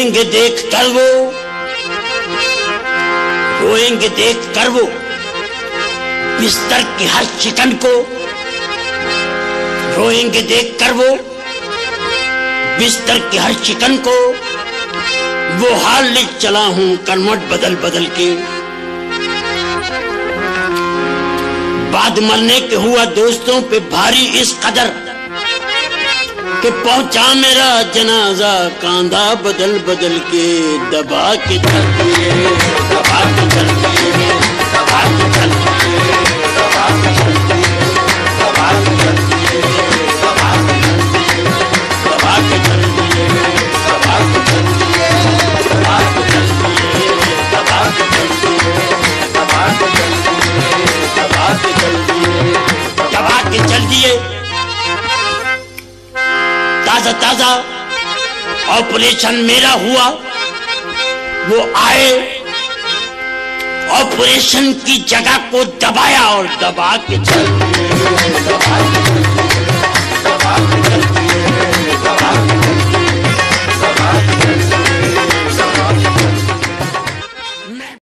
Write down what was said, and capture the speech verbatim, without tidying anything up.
रोएंगे देख कर वो रोएंगे देख कर वो बिस्तर की हर चिकन को, रोएंगे देख कर वो बिस्तर की हर चिकन को। वो हाल ले चला हूं करवट बदल बदल के। बाद मरने के हुआ दोस्तों पे भारी इस कदर कि पहुंचा मेरा जनाजा कांधा बदल बदल के। दबा के चलती है, दबा के चलती है, दबा के चलती है, दबा के चलती है, दबा के चलती है, दबा के चलती है, दबा के चलती है, दबा के चलती है, दबा के चलती है, दबा के चलती है, दबा के चलती है, दबा के चलती है, दबा के चलती है। ताजा ताजा ऑपरेशन मेरा हुआ, वो आए ऑपरेशन की जगह को दबाया और दबा के चल दिए, दबा के चल दिए।